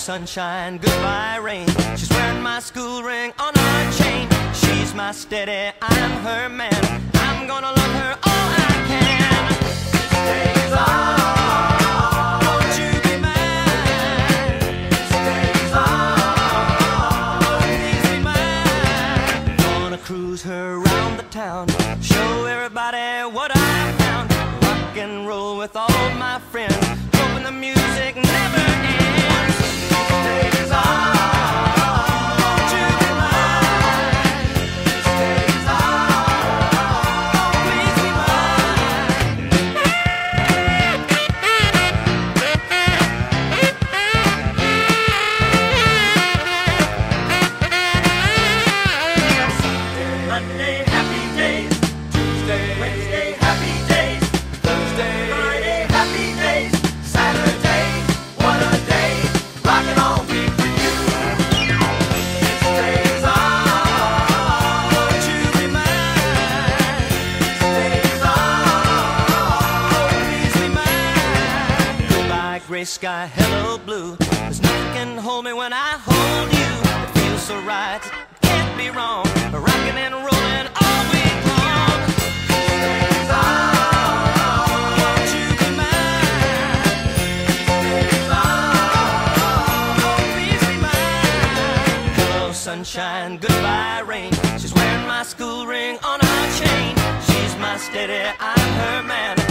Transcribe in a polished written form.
sunshine, goodbye rain. She's wearing my school ring on her chain. She's my steady, I'm her man. I'm gonna love her all I can. This day's on, won't you be mine? This day's on, please be mine. Gonna cruise her around the town, show everybody what I found. Rock and roll with all my friends, hoping the music never ends. Monday, happy days. Tuesday, Wednesday, happy days. Thursday, Friday, happy days. Saturday, what a day. Rockin' all week with you. This day's on, won't you be mine? This day's on, please be mine. Goodbye, gray sky, hello, blue. There's nothing can hold me when I hold you. It feels so right, it can't be wrong. Rockin' and rolling all week long. This day's on, won't you be mine? This day's on, please be mine. Hello sunshine, goodbye rain. She's wearing my school ring on her chain. She's my steady, I'm her man.